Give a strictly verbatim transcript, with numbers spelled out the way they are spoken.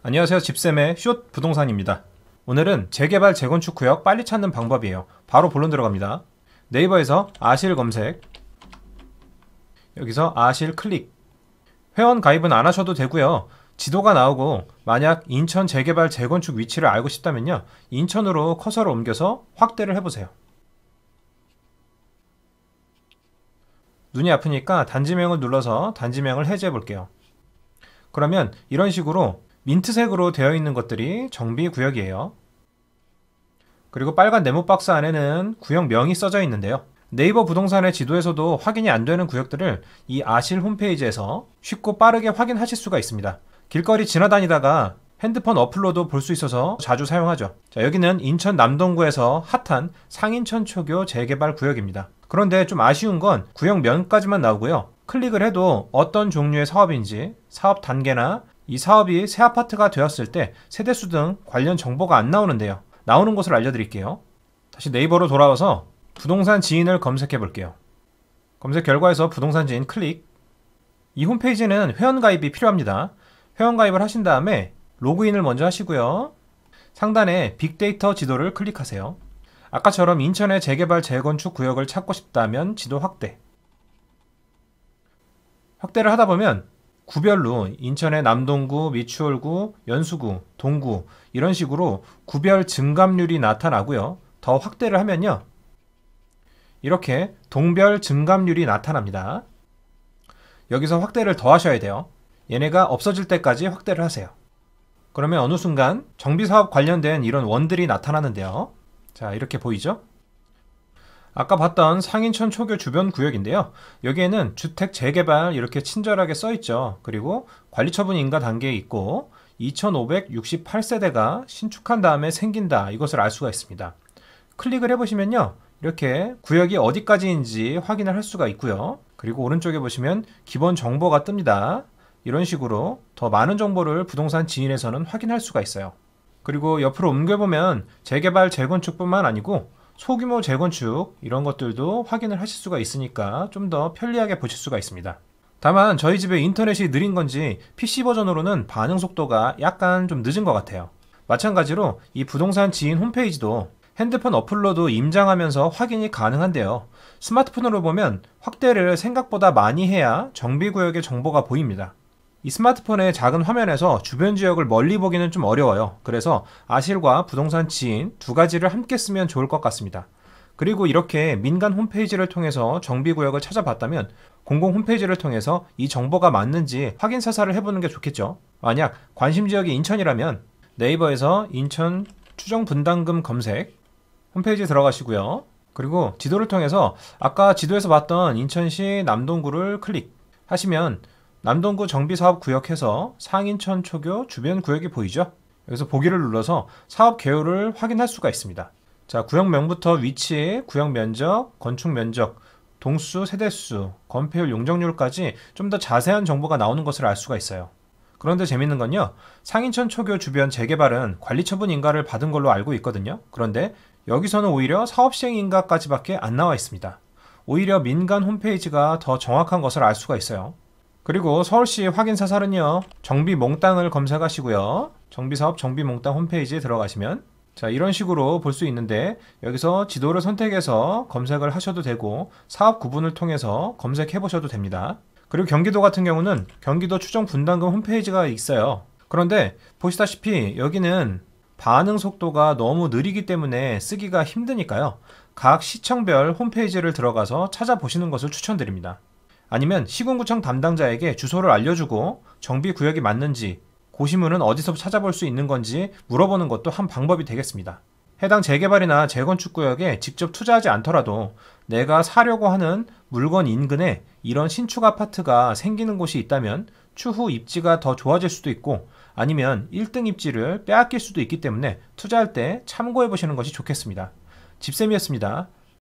안녕하세요. 집쌤의 숏 부동산입니다. 오늘은 재개발 재건축 구역 빨리 찾는 방법이에요. 바로 본론 들어갑니다. 네이버에서 아실 검색, 여기서 아실 클릭. 회원 가입은 안 하셔도 되고요. 지도가 나오고 만약 인천 재개발 재건축 위치를 알고 싶다면요, 인천으로 커서를 옮겨서 확대를 해보세요. 눈이 아프니까 단지명을 눌러서 단지명을 해제해 볼게요. 그러면 이런 식으로 민트색으로 되어 있는 것들이 정비구역이에요. 그리고 빨간 네모 박스 안에는 구역명이 써져 있는데요. 네이버 부동산의 지도에서도 확인이 안 되는 구역들을 이 아실 홈페이지에서 쉽고 빠르게 확인하실 수가 있습니다. 길거리 지나다니다가 핸드폰 어플로도 볼 수 있어서 자주 사용하죠. 자, 여기는 인천 남동구에서 핫한 상인천 초교 재개발 구역입니다. 그런데 좀 아쉬운 건 구역명까지만 나오고요. 클릭을 해도 어떤 종류의 사업인지, 사업 단계나 이 사업이 새 아파트가 되었을 때 세대수 등 관련 정보가 안 나오는데요. 나오는 곳을 알려드릴게요. 다시 네이버로 돌아와서 부동산 지인을 검색해 볼게요. 검색 결과에서 부동산 지인 클릭. 이 홈페이지는 회원가입이 필요합니다. 회원가입을 하신 다음에 로그인을 먼저 하시고요. 상단에 빅데이터 지도를 클릭하세요. 아까처럼 인천의 재개발 재건축 구역을 찾고 싶다면 지도 확대. 확대를 하다 보면 구별로 인천의 남동구, 미추홀구, 연수구, 동구 이런 식으로 구별 증감률이 나타나고요. 더 확대를 하면요, 이렇게 동별 증감률이 나타납니다. 여기서 확대를 더 하셔야 돼요. 얘네가 없어질 때까지 확대를 하세요. 그러면 어느 순간 정비사업 관련된 이런 원들이 나타나는데요. 자, 이렇게 보이죠? 아까 봤던 상인천 초교 주변 구역인데요. 여기에는 주택 재개발 이렇게 친절하게 써있죠. 그리고 관리처분 인가 단계에 있고 이천오백육십팔 세대가 신축한 다음에 생긴다, 이것을 알 수가 있습니다. 클릭을 해보시면요, 이렇게 구역이 어디까지인지 확인을 할 수가 있고요. 그리고 오른쪽에 보시면 기본 정보가 뜹니다. 이런 식으로 더 많은 정보를 부동산 지인에서는 확인할 수가 있어요. 그리고 옆으로 옮겨보면 재개발 재건축뿐만 아니고 소규모 재건축 이런 것들도 확인을 하실 수가 있으니까 좀 더 편리하게 보실 수가 있습니다. 다만 저희 집에 인터넷이 느린 건지 피씨 버전으로는 반응 속도가 약간 좀 늦은 것 같아요. 마찬가지로 이 부동산 지인 홈페이지도 핸드폰 어플로도 임장하면서 확인이 가능한데요. 스마트폰으로 보면 확대를 생각보다 많이 해야 정비구역의 정보가 보입니다. 이 스마트폰의 작은 화면에서 주변 지역을 멀리 보기는 좀 어려워요. 그래서 아실과 부동산 지인 두 가지를 함께 쓰면 좋을 것 같습니다. 그리고 이렇게 민간 홈페이지를 통해서 정비구역을 찾아봤다면 공공 홈페이지를 통해서 이 정보가 맞는지 확인 사살을 해보는 게 좋겠죠. 만약 관심 지역이 인천이라면 네이버에서 인천 추정 분담금 검색 홈페이지에 들어가시고요. 그리고 지도를 통해서 아까 지도에서 봤던 인천시 남동구를 클릭하시면 남동구 정비사업 구역에서 상인천 초교 주변 구역이 보이죠? 여기서 보기를 눌러서 사업 개요를 확인할 수가 있습니다. 자, 구역명부터 위치, 구역 면적, 건축 면적, 동수, 세대수, 건폐율, 용적률까지 좀 더 자세한 정보가 나오는 것을 알 수가 있어요. 그런데 재밌는 건요, 상인천 초교 주변 재개발은 관리처분 인가를 받은 걸로 알고 있거든요. 그런데 여기서는 오히려 사업시행 인가까지밖에 안 나와 있습니다. 오히려 민간 홈페이지가 더 정확한 것을 알 수가 있어요. 그리고 서울시 확인 사살은요, 정비몽땅을 검색하시고요. 정비사업 정비몽땅 홈페이지에 들어가시면 자, 이런 식으로 볼 수 있는데 여기서 지도를 선택해서 검색을 하셔도 되고 사업 구분을 통해서 검색해 보셔도 됩니다. 그리고 경기도 같은 경우는 경기도 추정 분담금 홈페이지가 있어요. 그런데 보시다시피 여기는 반응 속도가 너무 느리기 때문에 쓰기가 힘드니까요, 각 시청별 홈페이지를 들어가서 찾아보시는 것을 추천드립니다. 아니면 시군구청 담당자에게 주소를 알려주고 정비구역이 맞는지, 고시문은 어디서 찾아볼 수 있는 건지 물어보는 것도 한 방법이 되겠습니다. 해당 재개발이나 재건축 구역에 직접 투자하지 않더라도 내가 사려고 하는 물건 인근에 이런 신축 아파트가 생기는 곳이 있다면 추후 입지가 더 좋아질 수도 있고 아니면 일 등 입지를 빼앗길 수도 있기 때문에 투자할 때 참고해 보시는 것이 좋겠습니다. 집쌤이었습니다.